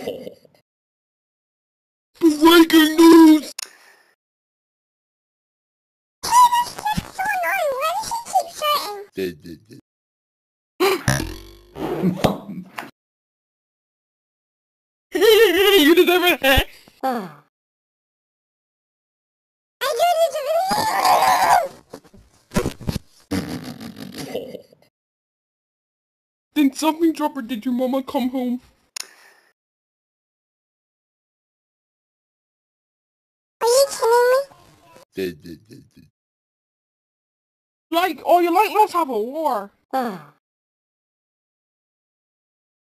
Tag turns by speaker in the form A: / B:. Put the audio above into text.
A: Breaking news!
B: That's so annoying. Why does he keep shouting?
A: You deserve it.
B: I do this.
A: Did something drop or did your mama come home?
B: Are you kidding me?
A: Like, oh, your light must have a war.